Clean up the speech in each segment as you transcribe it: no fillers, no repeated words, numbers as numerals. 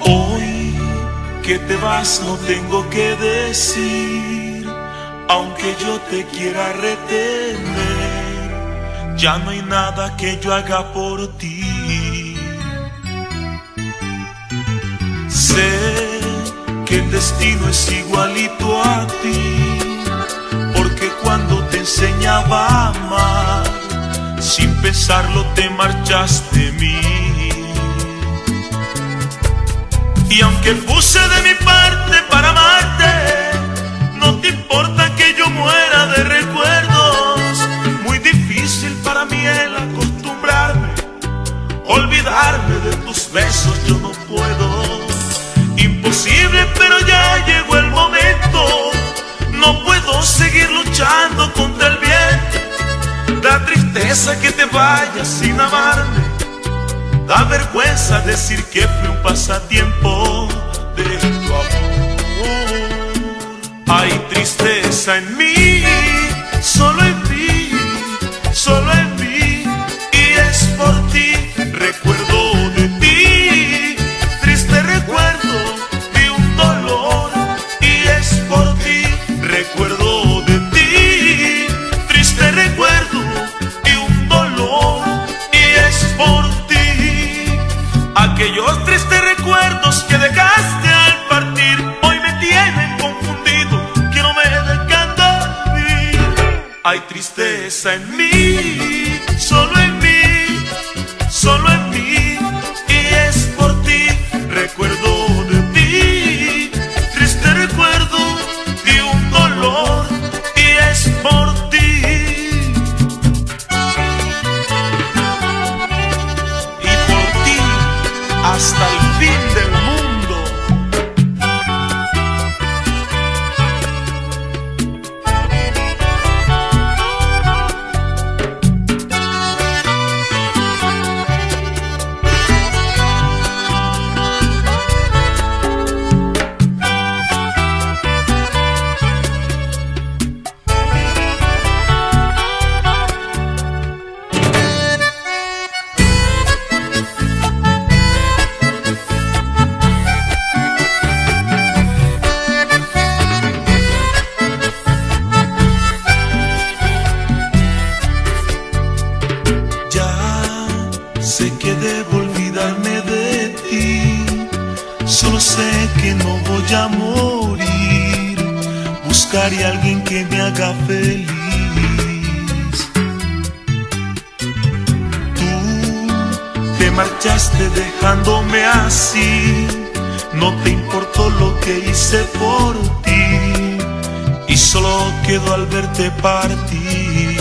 Hoy que te vas no tengo que decir, aunque yo te quiera retener, ya no hay nada que yo haga por ti. Sé que el destino es igualito a ti, porque cuando te enseñaba a amar, sin pensarlo te marchaste de mí. Y aunque puse de mi parte para amarte, no te importa que yo muera de recuerdos. Muy difícil para mí el acostumbrarme, olvidarme de tus besos yo no puedo. Imposible, pero ya llegó el momento, no puedo seguir luchando contra el viento. Da tristeza que te vayas sin amarme, da vergüenza decir que fue un pasatiempo de tu amor. Hay tristeza en mí, solo en mí, solo en mí, y es por ti. Recuerdo de ti, triste recuerdo de un dolor, y es por ti. Recuerdo de ti, triste recuerdo de un dolor, y es por ti. Aquellos tristes recuerdos que dejaste al partir hoy me tienen confundido, que no me dejan dormir. Hay tristeza en mí, solo en mí, solo en mí, y es por ti. Recuerdo de ti, triste recuerdo de un dolor, y es por ti. Hasta el fin del mundo. Sé que debo olvidarme de ti, solo sé que no voy a morir. Buscaré a alguien que me haga feliz. Tú te marchaste dejándome así, no te importó lo que hice por ti, y solo quedo al verte partir.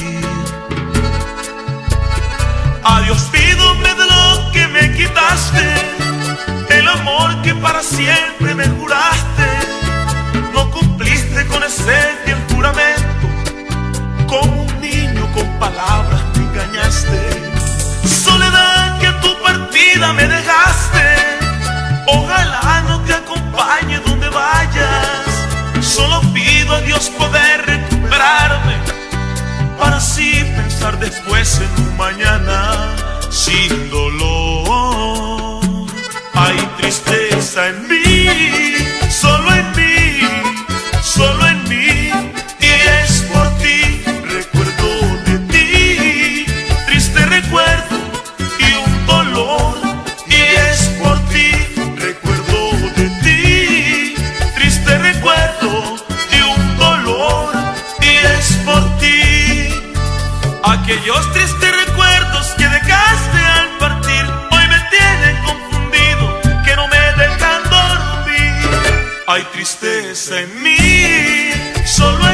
Adiós, pídome de lo que me quitaste, el amor que para siempre me juraste. No cumpliste con ese fiel juramento, como un niño con palabras me engañaste. Soledad, que a tu partida me dejaste, ojalá no te acompañe donde vayas. Solo pido a Dios poder recuperarme, para así pensar después en un mañana sin dolor. Hay tristeza en mí, solo en mí, solo en mí, y es por ti. Recuerdo de ti, triste recuerdo y un dolor, y es por ti. Recuerdo de ti, triste recuerdo y un dolor, y es por ti. Aquellos tristes recuerdos que dejaste al partir hoy me tienen confundido, que no me dejan dormir. Hay tristeza en mí, solo en